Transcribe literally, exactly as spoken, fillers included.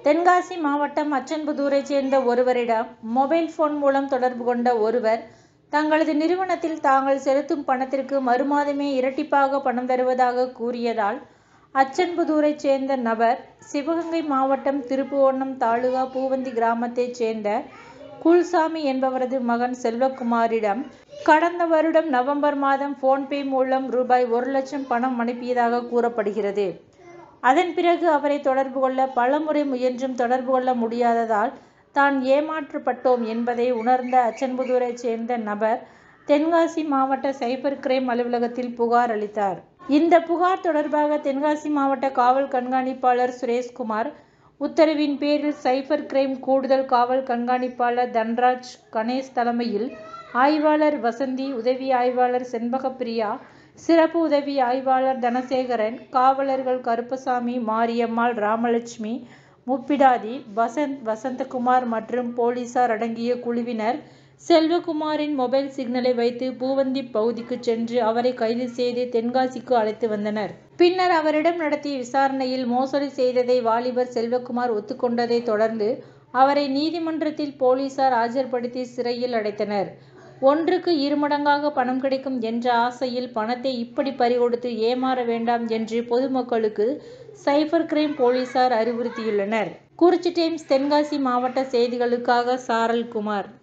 தென்காசி மாவட்டம் அச்சன்புதூரைச் சேர்ந்த ஒருவரிடம் மொபைல் போன் மூலம் தொடர்பு கொண்ட ஒருவர் தங்களது நிறுவனத்தில் தாங்கள் செலுத்தும் பணத்திற்கு மறுமாதமே இரட்டிப்பாக பணம் தருவதாக கூறியதால் அச்சன்புதூரைச் சேர்ந்த நபர் சிவகங்கை மாவட்டம் திருப்புவனம் தாலுகா பூவந்தி கிராமத்தைச் சேர்ந்த குல்சாமி என்பவரது மகன் செல்வகுமாரிடம் கடந்த வருடம் நவம்பர் மாதம் போன்பே மூலம் ரூபாய் ஒரு லட்சம் பணம் அனுப்பியதாக கூறப்படுகிறது. அதன் பிறகு அவரை தொடர்பு கொள்ள பலமுறை முயன்றும் தொடர்பு கொள்ள முடியாததால் தான் ஏமாற்றப்பட்டோம் என்பதை உணர்ந்த அச்சன்புதூரைச் சேர்ந்த நபர் தென்காசி மாவட்ட சைபர் கிரைம் அலுவலகத்தில் புகார் அளித்தார். இந்த புகார் தொடர்பாக தென்காசி மாவட்ட காவல் கண்காணிப்பாளர் சுரேஷ்குமார் உத்தரவின் பேரில் சைபர் கிரைம் கூடுதல் காவல் கண்காணிப்பாளர் தன்ராஜ் கணேஷ் தலைமையில் ஆய்வாளர் வசந்தி, உதவி ஆய்வாளர் செண்பகப்பிரியா, சிறப்பு உதவி ஆய்வாளர் தனசேகரன், காவலர்கள் கருப்பசாமி, மாரியம்மாள், ராமலட்சுமி, முப்பிடாதி, வசந்த், வசந்தகுமார் மற்றும் போலீசார் அடங்கிய குழுவினர் செல்வகுமாரின் மொபைல் சிக்னலை வைத்து பூவந்தி பகுதிக்கு சென்று அவரை கைது செய்து தென்காசிக்கு அழைத்து வந்தனர். பின்னர் அவரிடம் நடத்திய விசாரணையில் மோசடி செய்ததை வாலிபர் செல்வகுமார் ஒத்துக்கொண்டதை தொடர்ந்து அவரை நீதிமன்றத்தில் போலீசார் ஆஜர்படுத்தி சிறையில் அடைத்தனர். ஒன்றுக்கு இருமடங்காக பணம் கிடைக்கும் என்ற ஆசையில் பணத்தை இப்படி பறிகொடுத்து ஏமாற வேண்டாம் என்று பொதுமக்களுக்கு சைபர் கிரைம் போலீசார் அறிவுறுத்தியுள்ளனர். குறிச்சி டைம்ஸ் தென்காசி மாவட்ட செய்திகளுக்காக சாரல்குமார்.